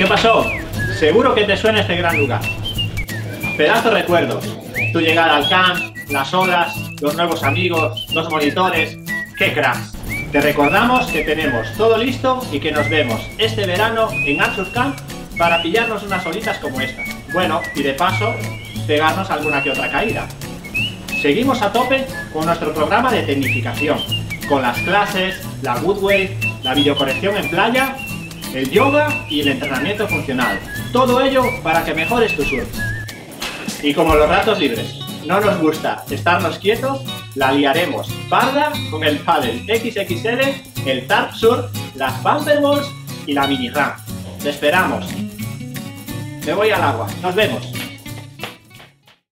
¿Qué pasó? Seguro que te suena este gran lugar. Pedazo de recuerdos. Tu llegada al camp, las olas, los nuevos amigos, los monitores. ¡Qué cracks! Te recordamos que tenemos todo listo y que nos vemos este verano en Artsur Camp para pillarnos unas olitas como estas. Bueno, y de paso, pegarnos alguna que otra caída. Seguimos a tope con nuestro programa de tecnificación, con las clases, la Woodwave, la videocorrección en playa, el yoga y el entrenamiento funcional. Todo ello para que mejores tu surf. Y como los ratos libres no nos gusta estarnos quietos, la liaremos parda con el paddle XXL, el Tarp Surf, las Bumper Balls y la Mini Ramp. Te esperamos. Me voy al agua. Nos vemos.